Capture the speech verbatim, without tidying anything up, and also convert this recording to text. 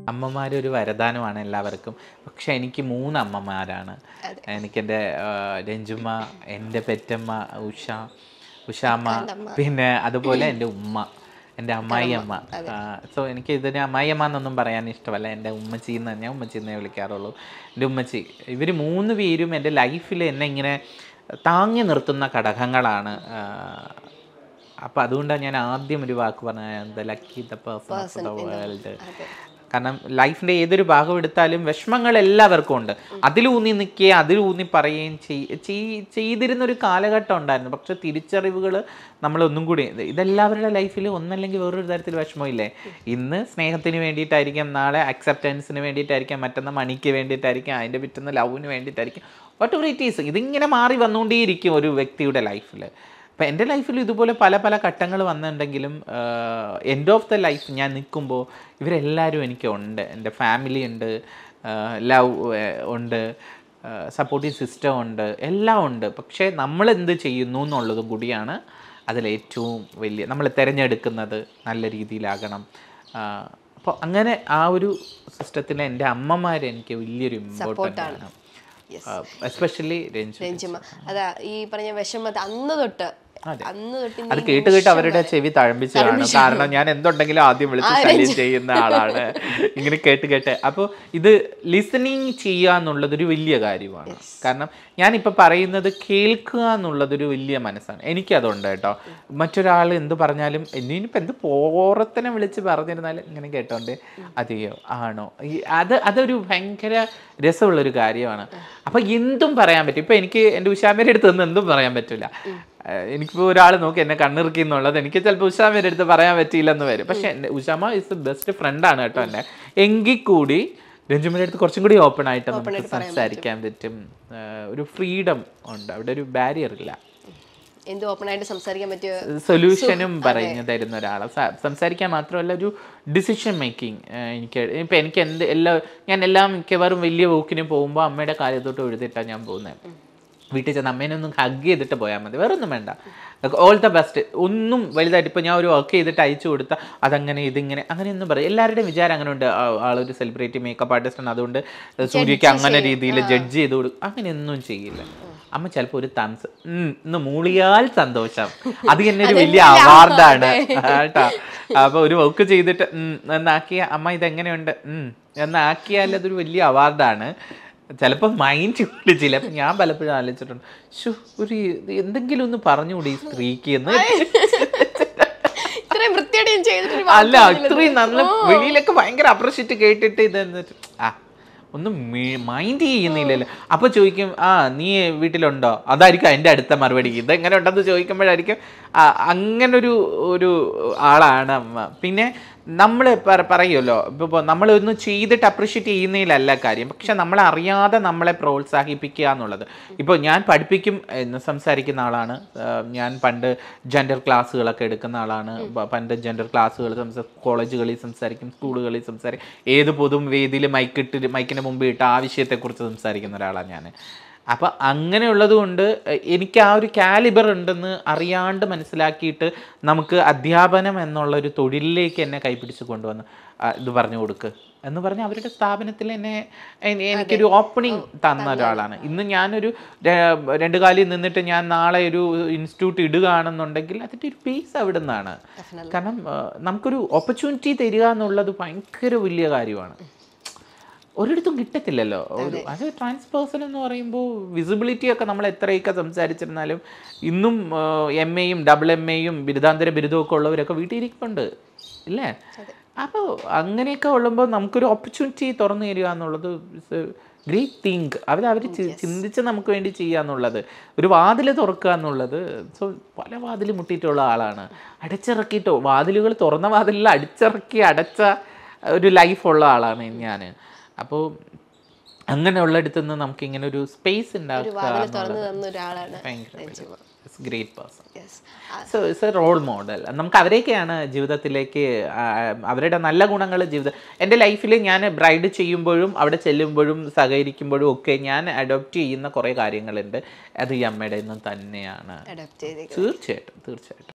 അമ്മമാരൊരു വരദാനമാണ് എല്ലാവർക്കും. പക്ഷെ എനിക്ക് മൂന്ന് അമ്മമാരാണ്. എനിക്കെൻ്റെ രഞ്ജുമ്മ, എൻ്റെ പെറ്റമ്മ ഉഷ ഉഷാമ്മ, പിന്നെ അതുപോലെ എൻ്റെ ഉമ്മ, എൻ്റെ അമ്മായിയമ്മ. സോ എനിക്ക് ഇതിന് അമ്മായിയമ്മ എന്നൊന്നും പറയാൻ ഇഷ്ടമല്ല, എൻ്റെ ഉമ്മച്ചി എന്ന് ഞാൻ ഉമ്മച്ചി എന്നേ വിളിക്കാറുള്ളൂ. എൻ്റെ ഉമ്മച്ചി. ഇവർ മൂന്ന് പേരും എൻ്റെ ലൈഫിൽ എന്നെ ഇങ്ങനെ താങ്ങി നിർത്തുന്ന ഘടകങ്ങളാണ്. അപ്പോൾ അതുകൊണ്ടാണ് ഞാൻ ആദ്യം ഒരു വാക്ക് പറഞ്ഞത്, the lucky the person of the world. കാരണം ലൈഫിൻ്റെ ഏതൊരു ഭാഗം എടുത്താലും വിഷമങ്ങൾ എല്ലാവർക്കും ഉണ്ട്. അതിലൂന്നി നിൽക്കുകയും അതിലൂന്നി പറയുകയും ചെയ്തിരുന്നൊരു കാലഘട്ടം ഉണ്ടായിരുന്നു. പക്ഷെ തിരിച്ചറിവുകൾ നമ്മളൊന്നും കൂടി, ഇതെല്ലാവരുടെ ലൈഫിൽ ഒന്നല്ലെങ്കിൽ വേറൊരു തരത്തിൽ വിഷമമില്ലേ. ഇന്ന് സ്നേഹത്തിന് വേണ്ടിയിട്ടായിരിക്കാം, നാളെ അക്സെപ്റ്റൻസിന് വേണ്ടിയിട്ടായിരിക്കാം, മറ്റൊന്ന് മണിക്ക് വേണ്ടിയിട്ടായിരിക്കാം, അതിൻ്റെ പിറ്റുന്ന ലവിന് വേണ്ടിയിട്ടായിരിക്കും, വാട്ട് എവർ ഇറ്റ് ഈസ്. ഇതിങ്ങനെ മാറി വന്നുകൊണ്ടേയിരിക്കും ഒരു വ്യക്തിയുടെ ലൈഫിൽ. അപ്പം എൻ്റെ ലൈഫിൽ ഇതുപോലെ പല പല ഘട്ടങ്ങൾ വന്നിട്ടുണ്ടെങ്കിലും എൻഡ് ഓഫ് ദ ലൈഫ് ഞാൻ നിൽക്കുമ്പോൾ ഇവരെല്ലാവരും എനിക്കുണ്ട്. എൻ്റെ ഫാമിലി ഉണ്ട്, ലവ് ഉണ്ട്, സപ്പോർട്ടീവ് സിസ്റ്റം ഉണ്ട്, എല്ലാം ഉണ്ട്. പക്ഷേ നമ്മളെന്ത് ചെയ്യുന്നു എന്നുള്ളതും കൂടിയാണ് അതിലേറ്റവും വലിയ, നമ്മൾ തിരഞ്ഞെടുക്കുന്നത് നല്ല രീതിയിലാകണം. അപ്പോൾ അങ്ങനെ ആ ഒരു സിസ്റ്റത്തിൽ എൻ്റെ അമ്മമാർ എനിക്ക് വലിയൊരു ഇമ്പോർട്ടൻ്റ് ആണ്. എസ്പെഷ്യലി രഞ്ജുമ്മ. അതാ ഈ പറഞ്ഞ വിഷമത്തെ അന്ന് തൊട്ട് അത് കേട്ട് കേട്ട് അവരുടെ ചെവി തഴമ്പിച്ചതാണ്. കാരണം ഞാൻ എന്തുണ്ടെങ്കിലും ആദ്യം വിളിച്ച് ശല്യം ചെയ്യുന്ന ആളാണ്, ഇങ്ങനെ കേട്ട് കേട്ട്. അപ്പോൾ ഇത് ലിസണിങ് ചെയ്യുക എന്നുള്ളതൊരു വലിയ കാര്യമാണ്. കാരണം ഞാനിപ്പോൾ പറയുന്നത് കേൾക്കുക എന്നുള്ളതൊരു വലിയ മനസ്സാണ്. എനിക്കതുണ്ട് കേട്ടോ. മറ്റൊരാൾ എന്ത് പറഞ്ഞാലും ഇനിയിപ്പോൾ എന്ത് പോറത്തിനെ വിളിച്ച് പറഞ്ഞിരുന്നാലും ഇങ്ങനെ കേട്ടോണ്ട് അതെയോ ആണോ, അത് അതൊരു ഭയങ്കര രസമുള്ളൊരു കാര്യമാണ്. അപ്പം എന്തും പറയാൻ പറ്റും. ഇപ്പം എനിക്ക് എൻ്റെ ഉഷാമേരെ അടുത്ത് നിന്ന് എന്തും പറയാൻ പറ്റില്ല. എനിക്കിപ്പോൾ ഒരാൾ നോക്കി എന്നെ കണ്ണിറുക്കി എന്നുള്ളത് എനിക്ക് ചിലപ്പോൾ ഉഷാമേരെ അടുത്ത് പറയാൻ പറ്റിയില്ലെന്ന് വരും. പക്ഷെ എൻ്റെ ഉഷാമ ഇസ് ദ ബെസ്റ്റ് ഫ്രണ്ടാണ് കേട്ടോ എന്നെ. എങ്കിൽ കൂടി രഞ്ജുമ്മയുടെ അടുത്ത് കുറച്ചും കൂടി ഓപ്പൺ ആയിട്ട് നമുക്ക് സംസാരിക്കാൻ പറ്റും. ഒരു ഫ്രീഡം ഉണ്ട്, അവിടെ ഒരു ബാരിയർ ഇല്ല. എന്ത് ഓപ്പൺ ആയിട്ട് സംസാരിക്കാൻ പറ്റിയ സൊല്യൂഷനും പറഞ്ഞു തരുന്ന ഒരാളെ സംസാരിക്കാൻ മാത്രമല്ല ഒരു ഡിസിഷൻ മേക്കിംഗ്. എനിക്ക് ഇപ്പം എനിക്ക് എന്ത് എല്ലാ ഞാൻ എല്ലാം മിക്കവാറും വലിയ വോക്കിന് പോകുമ്പോൾ അമ്മയുടെ കാര്യത്തോട്ട് എഴുതിയിട്ടാണ് ഞാൻ പോകുന്നത്. വീട്ടിൽ ചെന്ന് അമ്മേനെ ഒന്ന് ഹഗ് ചെയ്തിട്ട് പോയാൽ മതി, വേറെ ഒന്നും വേണ്ട. All the best. ഒന്നും വലുതായിട്ട് ഇപ്പോൾ ഞാൻ ഒരു വർക്ക് ചെയ്തിട്ട് അയച്ചു കൊടുത്താൽ അതങ്ങനെ ഇതിങ്ങനെ അങ്ങനെയൊന്നും പറയും. എല്ലാവരുടെയും വിചാരം അങ്ങനെ ഉണ്ട്, ആളൊരു സെലിബ്രിറ്റി മേക്കപ്പ് ആർട്ടിസ്റ്റാണ്, അതുകൊണ്ട് സൂര്യക്ക് അങ്ങനെ രീതിയിൽ ജഡ്ജ് ചെയ്ത് കൊടുക്കും. അങ്ങനെയൊന്നും ചെയ്യില്ല. അമ്മ ചിലപ്പോൾ ഒരു തംസ് ഇന്ന് മൂളിയാൽ സന്തോഷം, അത് തന്നെ ഒരു വലിയ അവാർഡാണ് കേട്ടോ. അപ്പോൾ ഒരു വർക്ക് ചെയ്തിട്ട് എന്നാക്കിയ അമ്മ ഇതെങ്ങനെയുണ്ട് എന്നാക്കിയാൽ അതൊരു വലിയ അവാർഡാണ്. ചിലപ്പോൾ മൈൻഡ് വിളിച്ചില്ല. അപ്പം ഞാൻ പലപ്പോഴും ആലോചിച്ചിട്ടുണ്ട്, ഷു ഒരു എന്തെങ്കിലും ഒന്ന് പറഞ്ഞുകൂടി ഈ സ്ത്രീക്ക് എന്ന്. അല്ല ഇത്രയും നല്ല വെളിയിലൊക്കെ ഭയങ്കര അപ്രിഷ്യേറ്റ് കേട്ടിട്ട് ഇത് എന്നിട്ട് ആ ഒന്നും മൈൻഡ് ചെയ്യുന്നില്ലല്ലോ. അപ്പോൾ ചോദിക്കും ആ നീ വീട്ടിലുണ്ടോ, അതായിരിക്കും എൻ്റെ അടുത്ത മറുപടി. ഇതെങ്ങനെ ഉണ്ടെന്ന് ചോദിക്കുമ്പോഴായിരിക്കും അങ്ങനൊരു ഒരു ആളാണ് അമ്മ. പിന്നെ നമ്മൾ പറയുമല്ലോ, ഇപ്പോൾ നമ്മളൊന്നും ചെയ്തിട്ട് അപ്രിഷ്യേറ്റ് ചെയ്യുന്നതിലല്ല കാര്യം, പക്ഷെ നമ്മളറിയാതെ നമ്മളെ പ്രോത്സാഹിപ്പിക്കുക എന്നുള്ളത്. ഇപ്പോൾ ഞാൻ പഠിപ്പിക്കും എന്ന് സംസാരിക്കുന്ന ആളാണ് ഞാൻ. പണ്ട് ജെൻഡർ ക്ലാസ്സുകളൊക്കെ എടുക്കുന്ന ആളാണ്. പണ്ട് ജെൻഡർ ക്ലാസ്സുകൾ സംസാ കോളേജുകളിൽ സംസാരിക്കും, സ്കൂളുകളിൽ സംസാരിക്കും, ഏത് പൊതുവേദിയിൽ മൈക്കിട്ട് മൈക്കിന് മുമ്പ് ഇട്ട് ആ വിഷയത്തെക്കുറിച്ച് സംസാരിക്കുന്ന ഒരാളാണ് ഞാൻ. അപ്പം അങ്ങനെയുള്ളത് കൊണ്ട് എനിക്ക് ആ ഒരു കാലിബർ ഉണ്ടെന്ന് അറിയാണ്ട് മനസ്സിലാക്കിയിട്ട് നമുക്ക് അധ്യാപനം എന്നുള്ളൊരു തൊഴിലിലേക്ക് എന്നെ കൈപ്പിടിച്ച് കൊണ്ടുവന്ന് ഇത് പറഞ്ഞു കൊടുക്കുക എന്ന് പറഞ്ഞാൽ അവരുടെ സ്ഥാപനത്തിൽ എന്നെ എനിക്കൊരു ഓപ്പണിങ് തന്ന ഒരാളാണ്. ഇന്ന് ഞാനൊരു രണ്ട് കാലിൽ നിന്നിട്ട് ഞാൻ നാളെ ഒരു ഇൻസ്റ്റിറ്റ്യൂട്ട് ഇടുകയാണെന്നുണ്ടെങ്കിൽ അതിൻ്റെ ഒരു ബേസ് അവിടെ നിന്നാണ്. കാരണം നമുക്കൊരു ഓപ്പർച്യൂണിറ്റി തരിക എന്നുള്ളത് ഭയങ്കര വലിയ കാര്യമാണ്. ഒരിടത്തും കിട്ടത്തില്ലല്ലോ. ഒരു അത് ട്രാൻസ് പേഴ്സൺ എന്ന് പറയുമ്പോൾ വിസിബിലിറ്റി ഒക്കെ നമ്മൾ എത്രയൊക്കെ സംസാരിച്ചിരുന്നാലും ഇന്നും എം എയും ഡബിൾ എം എയും ബിരുദാന്തര ബിരുദവും ഒക്കെ ഉള്ളവരൊക്കെ വീട്ടിലിരിക്കുന്നുണ്ട് ഇല്ലേ. അപ്പോൾ അങ്ങനെയൊക്കെ ഉള്ളുമ്പോൾ നമുക്കൊരു ഓപ്പർച്യൂണിറ്റി തുറന്നു തരിക എന്നുള്ളത് ഗ്രേറ്റ് തിങ്ക്. അവർ അവർ ചിന്തിച്ച് നമുക്ക് വേണ്ടി ചെയ്യുക എന്നുള്ളത്, ഒരു വാതിൽ തുറക്കുക എന്നുള്ളത്. സോ പല വാതിൽ മുട്ടിയിട്ടുള്ള ആളാണ്. അടച്ചിറക്കിയിട്ടോ വാതിലുകൾ തുറന്ന വാതിലിൽ അടിച്ചിറക്കി അടച്ച ഒരു ലൈഫുള്ള ആളാണ് ഞാൻ. അപ്പോൾ അങ്ങനെയുള്ളിടത്ത് നിന്ന് നമുക്ക് ഇങ്ങനെ ഒരു സ്പേസ് ഉണ്ടാക്കുക. Great person. So it's a role model. നമുക്ക് അവരെയൊക്കെയാണ് ജീവിതത്തിലേക്ക്, അവരുടെ നല്ല ഗുണങ്ങൾ ജീവിതം. എൻ്റെ ലൈഫിൽ ഞാൻ ബ്രൈഡ് ചെയ്യുമ്പോഴും അവിടെ ചെല്ലുമ്പോഴും സഹകരിക്കുമ്പോഴും ഒക്കെ ഞാൻ അഡോപ്റ്റ് ചെയ്യുന്ന കുറേ കാര്യങ്ങളുണ്ട്. അത് ഈ അമ്മയുടെ നിന്നും തന്നെയാണ്. തീർച്ചയായിട്ടും തീർച്ചയായിട്ടും